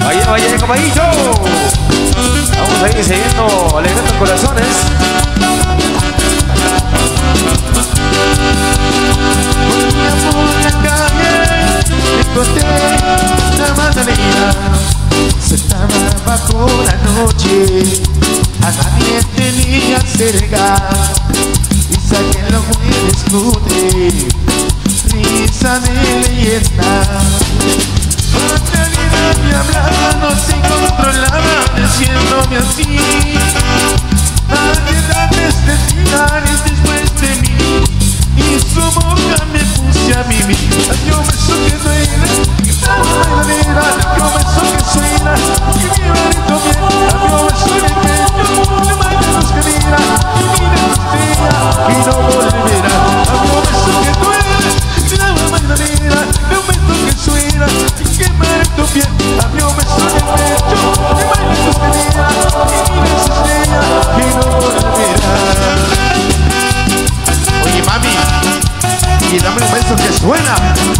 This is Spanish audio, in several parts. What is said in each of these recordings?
Vaya, vaya, caballito. Vamos a ir siguiendo, alegrando corazones. Venía por la calle, encontré una Magdalena sentada bajo la noche, a nadie tenía cerca, y saqué los muy discute, risa de leyenda. Magdalena me hablaba, no se controlaba, diciéndome así: nadie da necesidades después de mí. Y su boca me puse a vivir. Yo me beso que duele, Magdalena, yo me beso que suena, que mi barito bien, yo me beso que pecho, la manos que mira, y mira tu estrella, y no volverá. Yo me beso que duele, Magdalena, yo me beso que suena, que mi barito bien, yo me beso que pecho, la manos que mira, y mira tu estrella, y no volverá. Oye, mami, y dame un beso que suena.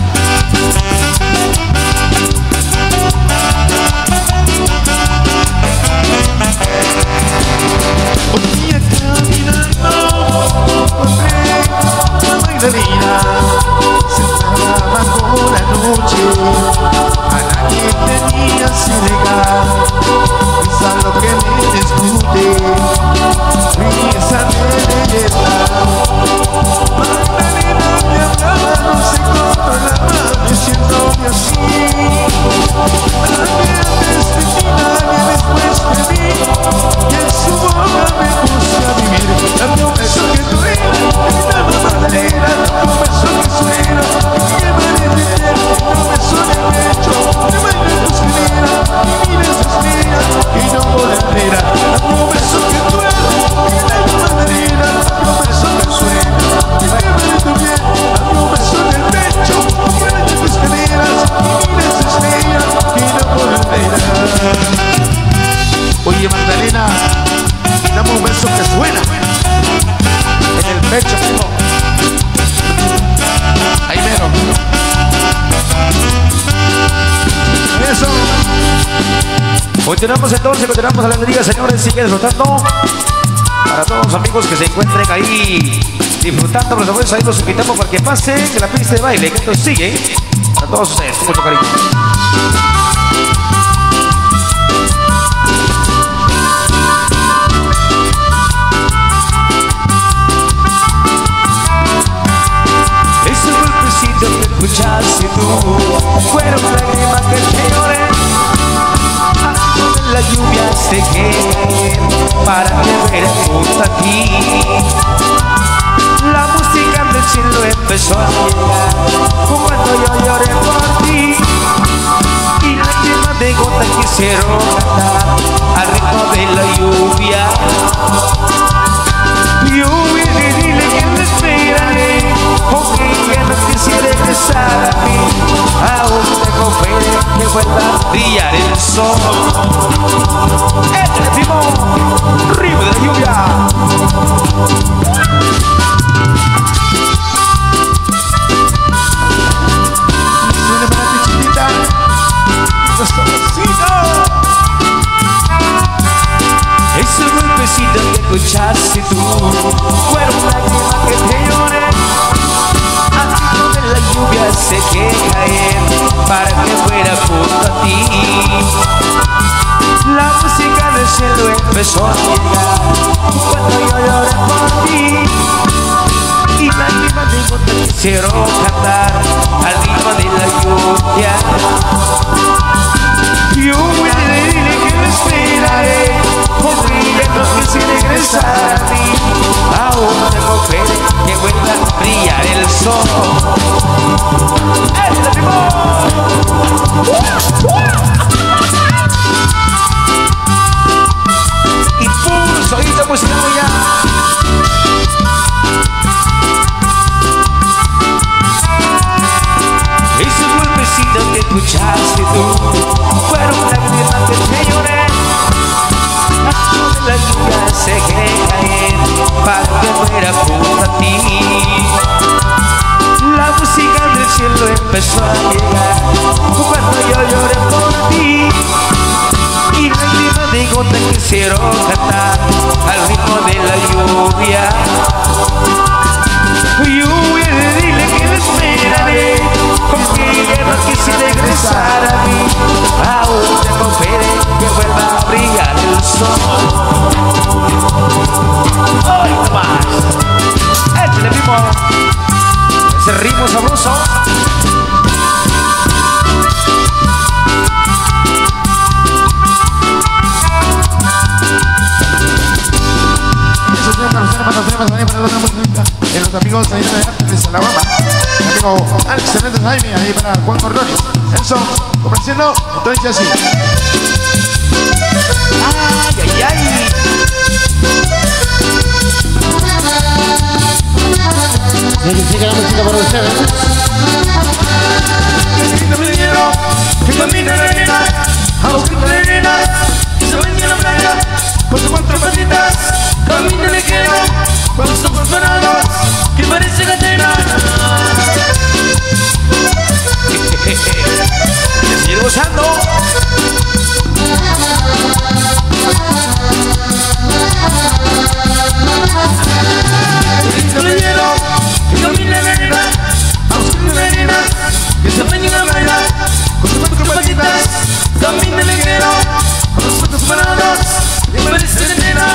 Un día caminando encontré a Magdalena sentada bajo la noche, a nadie tenía cerca, risa lo que me discute, risa de leyenda. Magdalena me hablaba, no se controlaba, diciéndome así: nadie antes de ti, nadie después de mí. Y en su boca me puse a vivir. Dame un beso que duela, dame Magdalena, dame un beso que suena, que me detiene, dame un beso en el pecho, que me tus miras, y mires estrellas, y no volverá. Dame un beso que duela, dame Magdalena, dame un beso que suena, que me tu bien, dame un beso en el pecho, que me tus caderas, y mires estrellas, y no volverá. Oye, Magdalena, dame un beso que suena en el pecho, mijo. Ahí mero. Eso. Continuamos entonces, continuamos a la alegría, señores. Sigue disfrutando. Para todos los amigos que se encuentren ahí disfrutando, los abuelos ahí los invitamos para que pasen que la pista de baile, que esto sigue. Para todos ustedes, con mucho cariño. Que escuchaste tú fueron lágrimas que te lloré, la lluvia se quede para que fuera junto a ti. La música del cielo empezó a llegar cuando yo lloré por ti, y lágrimas de gota quisieron cantar al ritmo de la lluvia. Lluvia, dile que me esperaré, aunque ya no quisiera regresar a mí. Aún tengo fe de que vuelva a brillar el sol. ¡Échale, Timón! ¡Río de la lluvia! Suena para ti, chiquita, los toquecitos. Esos golpecitos que escuchaste tú fueron lágrimas que te lloré, antes de la lluvia se que caer para que fuera junto a ti. La música del cielo empezó a llegar cuando yo lloré por ti, y lágrimas de gota quisieron cantar al ritmo de la lluvia. Lluvia, dile que me esperaré, porque no quisiera regresar a mí. Aún tengo fe que vuelva a brillar el sol. ¡Este ritmo! Impulso, ahí estamos en ya. Esos golpecitos que escuchaste tú fueron lágrimas que te lloré, la lluvia se que caer para que fuera junto a ti. La música del cielo empezó a llegar cuando yo lloré por ti, contigo te quisiera cantar al ritmo de la lluvia. Lluvia, dile que me esperaré, porque ella no quise regresar a mí. Aún te confere que vuelva a brillar el sol. ¡Ay, no más! ¡Échale, primo! Ese ritmo sabroso. Los amigos ahí de Salabama, el amigo Alex Hernández Jaime, ahí para Juan Cordones. Eso, complaciendo, entonces así. ¡Ay, ay, ay! Sigue la música para ustedes. Que camina la arena, a buscar la arena, que se baña en la playa, con sus cuatro patitas, camina ligero, con sus ojos dorados, que parece gatera. ¡Sigue gozando! Que camina la arena, a buscar la arena, que se baña en la playa, con sus cuatro patitas, camina ligero, con sus ojos dorados, que parece gatera.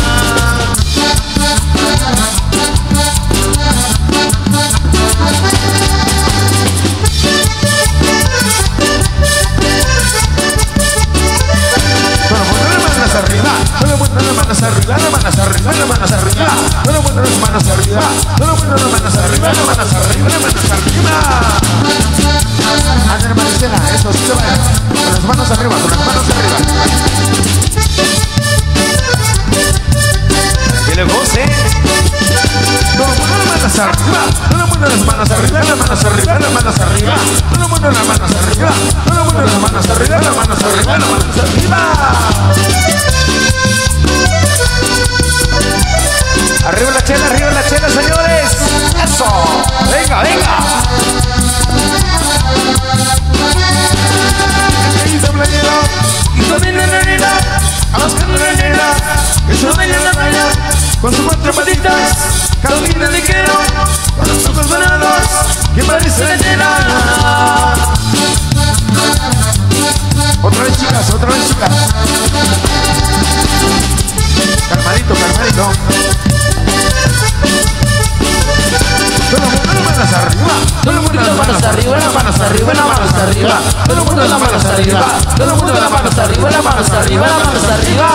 Manos arriba, las manos arriba, las manos arriba, todo mundo las manos arriba, todo mundo las manos arriba, las manos arriba, las manos arriba. Ander Maricela, eso sí se va, con las manos arriba, con las manos arriba. ¡Que le goce! Todo mundo las manos arriba, todo mundo las manos arriba, las manos arriba, las manos arriba, todo mundo las manos arriba, todo mundo las manos arriba, las manos arriba, las manos arriba. Arriba la chela, señores. Eso. Venga, venga. Y camina la arena, a buscar la arena, que se baña en la playa, con sus cuatro patitas, camina ligero, con los ojos dorados, que parece gatera. Otra vez, chicas, otra vez, chicas. Calmadito, calmadito. Todo el mundo las manos arriba, todo el mundo las manos arriba, las manos arriba, las manos arriba, todo el mundo las manos arriba, todo el mundo las manos arriba, las manos arriba, las manos arriba.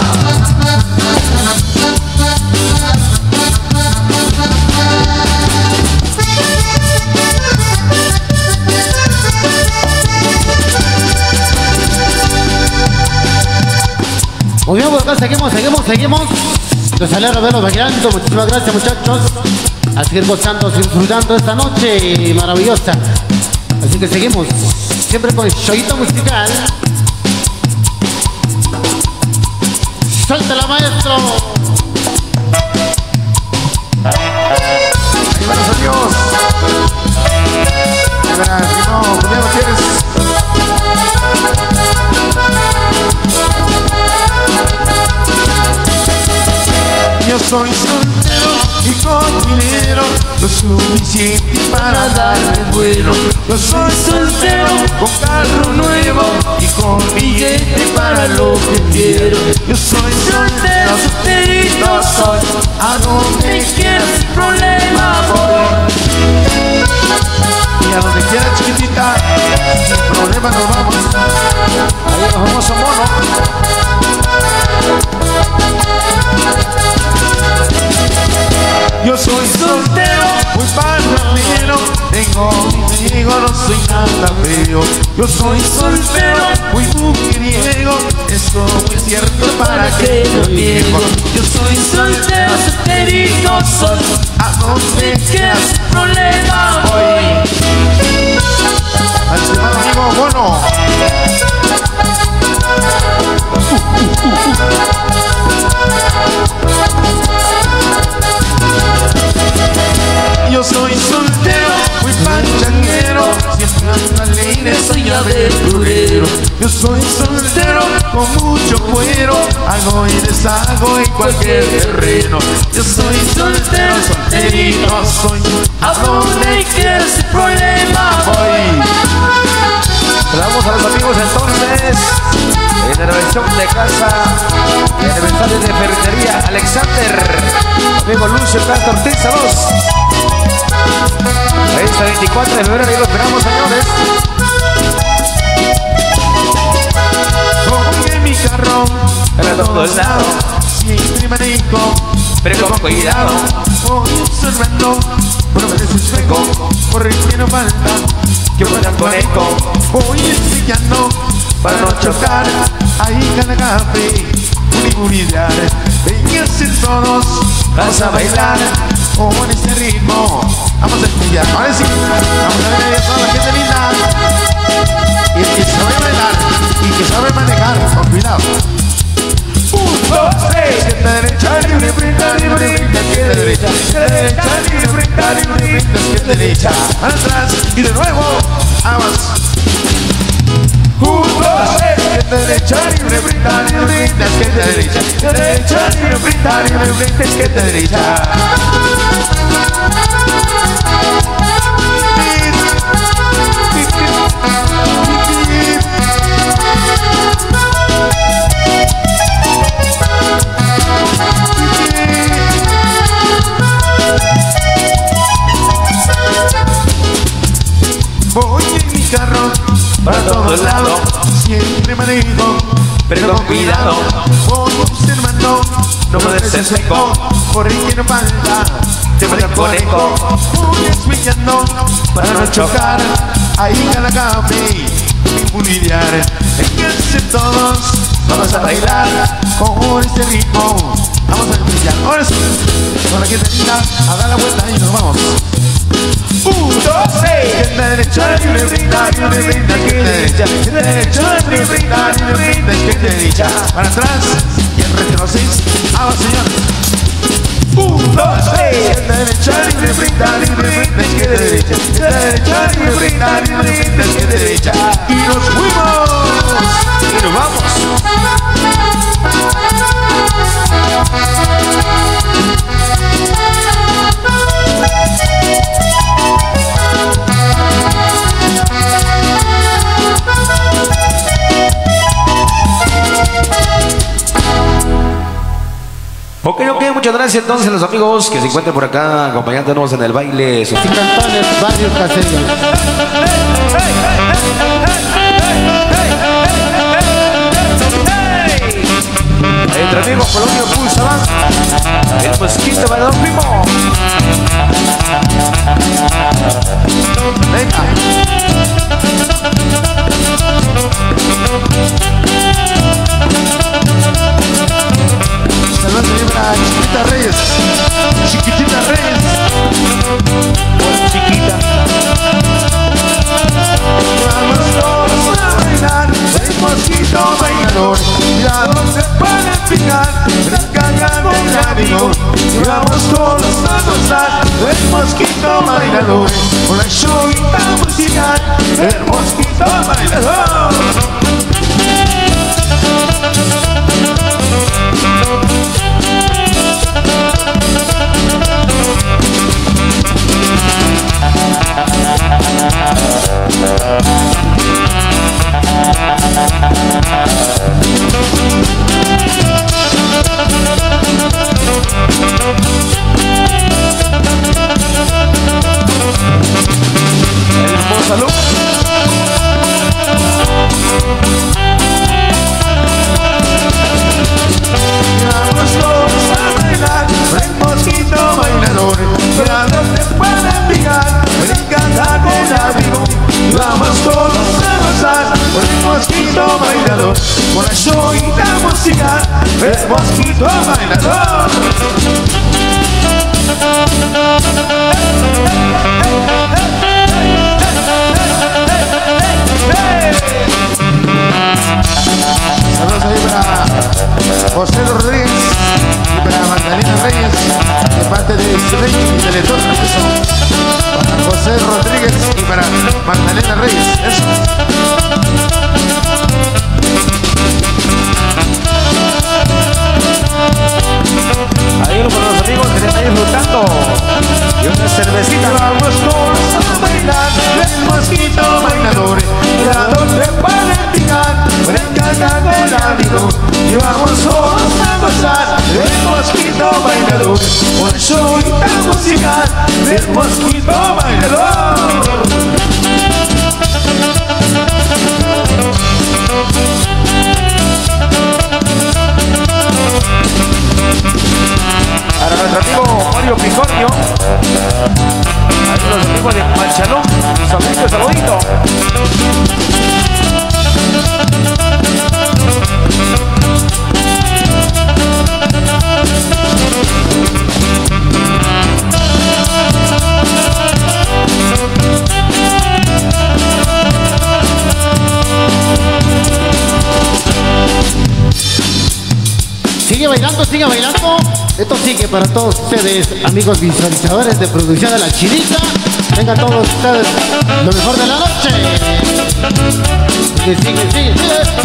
Muy bien, pues acá seguimos. Los alegra verlos bailando. Muchísimas gracias, muchachos. A seguir gozando, disfrutando esta noche maravillosa. Así que seguimos, siempre con el showito musical. ¡Suéltala, maestro! Ahí van los amigos. De verdad, que no, Julián Gutiérrez. Yo soy soltero y con dinero, lo suficiente para darme vuelo. Yo soy soltero con carro nuevo y con billete para lo que quiero. Yo soy soltero, solterito soy, a donde quieras sin problema voy. Y a donde quieras, chiquitita, sin problema nos vamos. Ahí nos vamos a mono. Yo soy soltero, muy panadero, tengo mi amigo, no soy nada feo. Yo soy soltero, muy mujeriego, eso es cierto para que lo niego. Yo soy soltero, solterito soy, a donde quieras sin problema voy. Al estimado amigo Bono. Yo soy soltero, muy pachanguero, siempre ando alegre, soy aventurero. Yo soy soltero, con mucho cuero, hago y deshago en cualquier terreno. Yo soy soltero, solterito soy, a donde quieras sin problema voy. Saludamos a los amigos entonces en la versión de casa, en el mensaje de ferretería Alexander, amigo Lucio Castro Ortiz, saludos. Ahí está 24 de febrero, ahí lo esperamos, señores. Voy en mi carro Para todos lados, siempre manejo, pero con cuidado. voy observando, por veces espejo, por el que no falta. Que puedan con eco, Voy ensillando para no chocar, ahí cada café, unibunidad. Vénganse todos, vamos a bailar con este ritmo. Vamos a estillar, ahora sí, vamos a ver a toda la gente linda. Y el que sabe bailar y que sabe manejar, con cuidado. 1, 2, 3, izquierda, derecha, libre, brinda, libre, brinda, izquierda, derecha, libre, brinda, libre, brinda, izquierda, derecha, atrás y de nuevo, vamos. 1, 2, 3, izquierda, derecha, libre, brinda, libre, brinda, izquierda, derecha, libre, brinda, libre, brinda, izquierda, derecha. Voy en mi carro para todos lados, siempre manejo, pero con cuidado. Voy observando, no me deseco, por el que no falta. Te voy con eco, voy escuchando para no chocar, ahí cada café, impunidad. Vénganse todos, vamos a bailar con este ritmo. Vamos a brillar, ahora sí, con la gente linda, a dar la vuelta y nos vamos. 1, 2, 3, izquierda, derecha, libre, brinda, libre, brinda, izquierda, derecha, libre, brinda, libre, brinda, izquierda, derecha, para atrás y el retroceso. Vamos, señor. 1, 2, 3, izquierda, derecha, libre, brinda, libre, brinda, izquierda, derecha, libre, brinda, libre, brinda, izquierda, derecha, y nos fuimos y nos vamos. Ok, muchas gracias entonces a los amigos que se encuentran por acá acompañándonos en el baile. Y cantones, barrios caseros. Ahí entre amigos, Colombia Pulsaban, el mosquito para Don Primo. Venga. Saludos para Chiquita Reyes. Chiquitita Reyes. Hola, chiquita. Vamos todos a bailar, el mosquito bailador. Ya no se puede picar, descargando el vigor. Vamos todos a gozar, el mosquito bailador. Con la showita musical, el mosquito bailador. Hermosa luz. Vamos todos a bailar, el mosquito bailador. Ya no se puede picar, brincando con amigo. Vamos todos a gozar, el mosquito bailador. Con la showita musical, el mosquito bailador. Saludos ahí para José Rodríguez y para Magdalena Reyes, de parte de Rey y Teletón. Para José Rodríguez y para Magdalena Reyes. Eso. sigue bailando. Esto sigue para todos ustedes, amigos visualizadores de producción de La Chinita. Vengan todos ustedes, lo mejor de la noche. Sigue.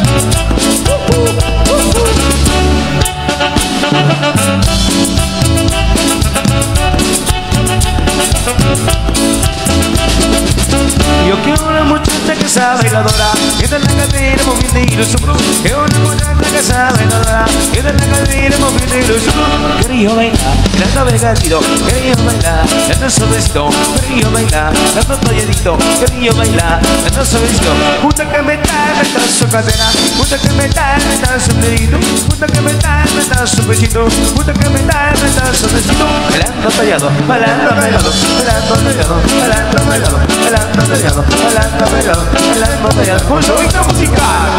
Yo quiero una muchacha que sabe bailadora, que de la cadera moviendo y los hombros. Quiero una muchacha que sabe bailadora, que de la cadera moviendo y los hombros. Quería bailar, dando pegadito, quería bailar, dando suavecito, quería bailar, dando talladito, quería bailar, dando suavecito. Junta que me da su cadera, junta que me da su dedito, junta que me da su pechito, junta que me da su besito. Bailando tallado, bailando pegado, bailando tallado, bailando pegado, bailando tallado, bailando pegado, bailando tallado. Con su ritmo musical.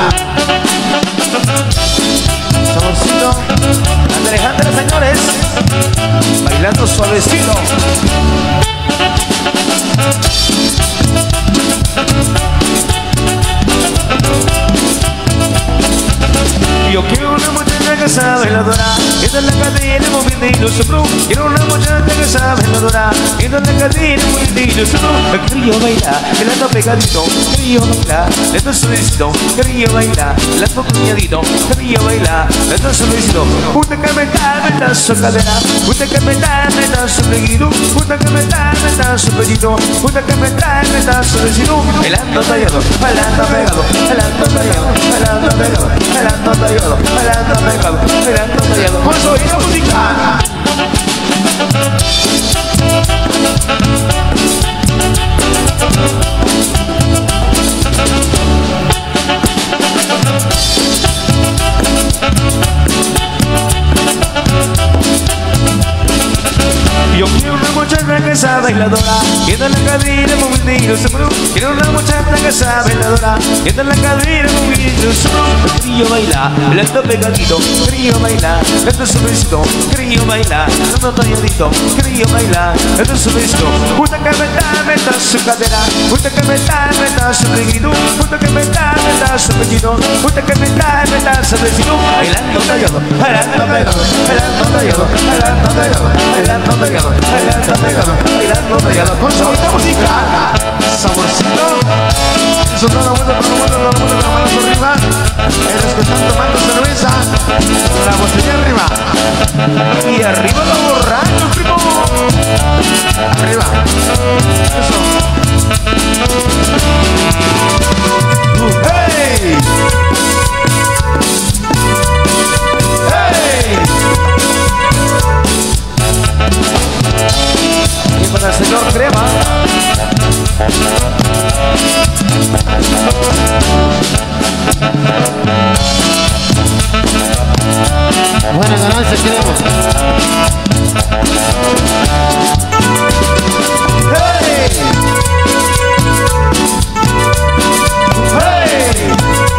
Saborcito, Alejandra, señores, bailando suavecito. Yo quiero una muchacha que sabe bailadora, que de la cadera moviendo y los hombros. Quiero una muchacha que sabe bailadora, que de la cadera moviendo y los hombros. Quería bailar, bailando pegadito, quería bailar, dando suavecito, quería bailar, dando puñadito, quería bailar, dando suavecito. Junta que me da su cadera, junta que me da su peguito, junta que me da su pechito, junta que me da su besito. Bailando tallado, bailando pegado, bailando tallado, bailando pegado, bailando tallado, bailando pegado, bailando tallado. Con su oído musical. Yo quiero una muchacha que sabe bailadora, que de la cadera moviendo y los hombros. Quiero una muchacha que sabe bailadora, que de la cadera moviendo y los hombros. Quería bailar, bailando pegadito, quería bailar, dando suavecito, quería bailar, dando talladito, quería bailar, dando suavecito. Junta que me da su cadera, junta que me da su peguito, junta que me da su pechito, junta que me da su besito. Bailando tallado, bailando pegado, bailando tallado, bailando pegado, bailando pegado, bailando pegado, bailando pegado. Con su música, saborcito. Eso no lo vuelvo, las manos arriba. Eres que están tomando cerveza, la botella arriba. Y arriba los borrachos, primo. Arriba. Eso. ¡Hey! ¡Hey! Y para el señor Crema. Buena ganancia queremos. ¡Hey! ¡Hey!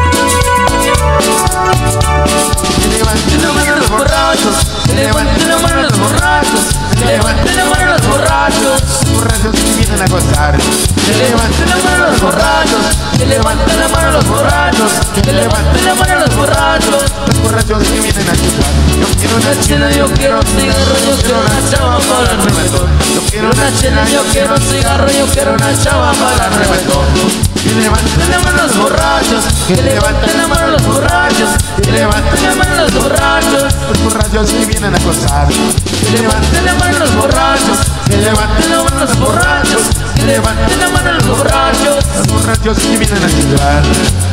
Levanten la mano los borrachos, levanten la mano los borrachos, levanten la mano los borrachos, borrachos que vienen a gozar. Levanten la mano los borrachos, levanten la mano los borrachos, levanten la mano los borrachos, los borrachos que vienen a gozar. Yo quiero una chela, yo quiero un cigarro, yo quiero una chava para el reventón. Yo quiero una chela, yo quiero un cigarro, yo quiero una chava para el reventón. Que levanten la mano los borrachos, que levanten la mano los borrachos, que levanten la mano los borrachos que vienen a gozar. Que levanten la mano los borrachos, que levanten la mano los borrachos, que levanten la mano los borrachos que vienen a jugar.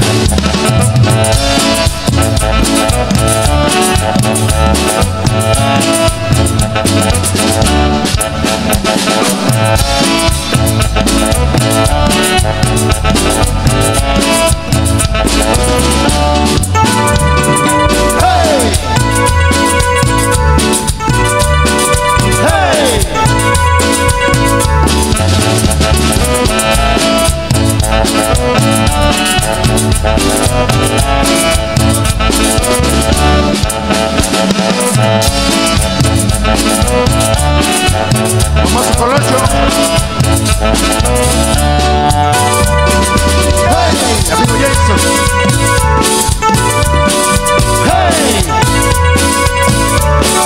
Vamos a Colocho. Hey, amigo Jason. Hey.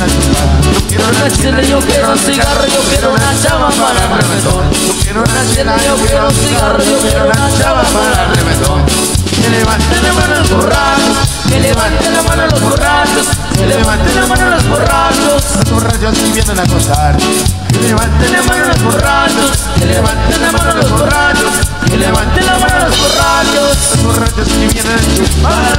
a chupar. Yo quiero una chela, yo quiero un cigarro, yo quiero una chava para el reventón. Yo quiero una chela, yo quiero un cigarro, yo quiero una chava para el reventón. Que levanten la mano los borrachos, que levanten la mano los borrachos, que levanten la mano los borrachos. Los borrachos que vienen a gozar. Que levanten la mano los borrachos, que levanten la mano los borrachos, que levanten la mano los borrachos. Los borrachos que vienen a chupar.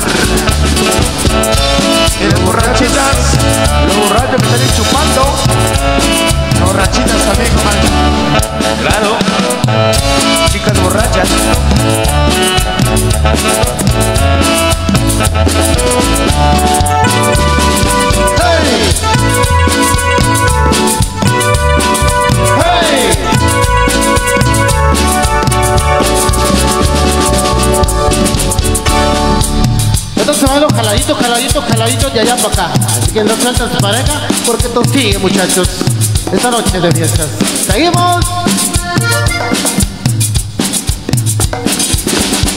Y las borrachitas, los borrachos que están chupando. Las borrachitas también, comadre. Claro. Chicas borrachas. ¡Hey! ¡Hey! Entonces van los jaladitos, jaladitos, jaladitos de allá para acá. Así que no sueltan su pareja porque esto sigue, muchachos. Esta noche de fiestas. ¡Seguimos!